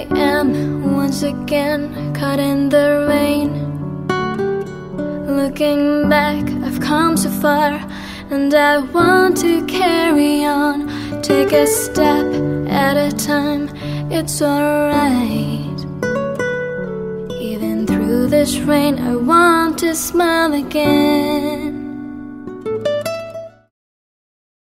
I am once again caught in the rain. Looking back, I've come so far, and I want to carry on. Take a step at a time, it's alright. Even through this rain, I want to smile again.